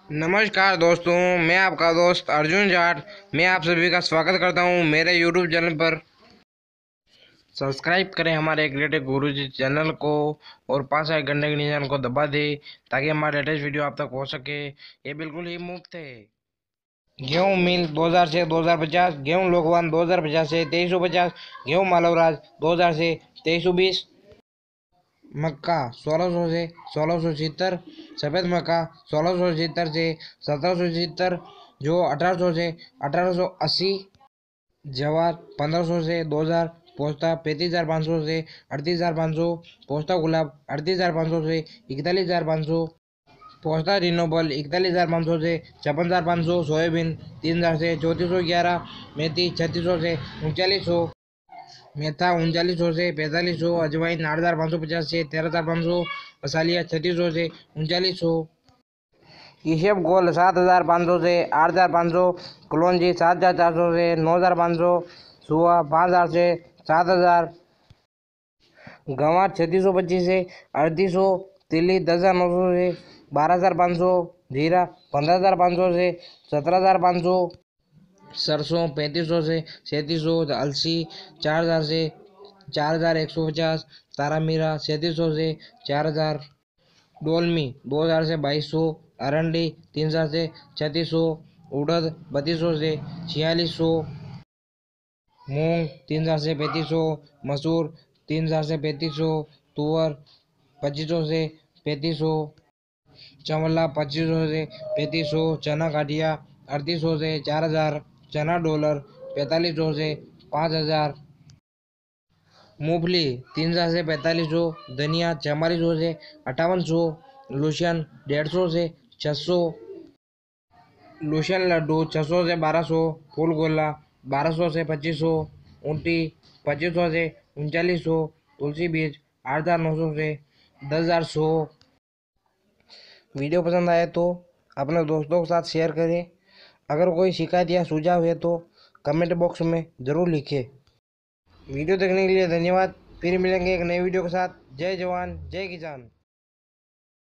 नमस्कार दोस्तों, मैं आपका दोस्त अर्जुन जाट। मैं आप सभी का स्वागत करता हूं मेरे YouTube चैनल पर। सब्सक्राइब करें हमारे क्रिएटिव गुरुजी चैनल को और पास आए घंटे के निशान को दबा दें ताकि हमारा लेटेस्ट वीडियो आप तक पहुंच सके। ये बिल्कुल ही मुफ्त है। गेहूं मिल 2000 से 2050, गेहूं लोकवान 2050 से 2350, गेहूं मालवराज 2000 से 2320, मक्का 1600 से 1670, सफ़ेद मक्का 1670 से 1770, जो 1800 से 1880, जवार 1500 से 2000, पोस्ता 35,500 से 38,500, पोस्ता गुलाब 38,500 से 41,500, पोस्ता रिनोबल 41,500 से 56,500, सोयाबीन 3,000 से 3411, मेथी 3600 से 3900, मेथा 3900 से 4500, अजवाइन 8,550 से 13,500, मसालिया 3600 से 3900, ईशब गोल 7,500 से 8,500, कलौंजी 7,400 से 9,500, सुहा 5,000 से 7,000, गंवार 3625 से 3800, तिली 10,900 से 12,500, जीरा 15,500 से 17,500, सरसों 3500 से 3700, अलसी 4,000 से 4,150, तारामीरा 3700 से 4,000, डोलमी 2,000 से 2,200, अरंडी 3,000 से 3,600, उड़द 3,200 से 4,600, मूंग 3,000 से 3,500, मसूर 3,000 से 3,500, तुअर 2,500 से 3,500, चंवला 2,500 से 3,500, चना काटिया 3,800 से 4,000, चना डॉलर 4,500 से 5,000, मूंगफली 3,000 से 4,500, धनिया 4400 से 5,800, लूशन 150 से 600, लूशन लड्डू 600 से 1200, फूल गोला 1200 से 2500, ऊँटी 2,500 से 3,900, तुलसी बीज 8,900 से 10,100। वीडियो पसंद आए तो अपने दोस्तों के साथ शेयर करें। अगर कोई शिकायत या सुझाव है तो कमेंट बॉक्स में ज़रूर लिखें। वीडियो देखने के लिए धन्यवाद। फिर मिलेंगे एक नए वीडियो के साथ। जय जवान जय किसान।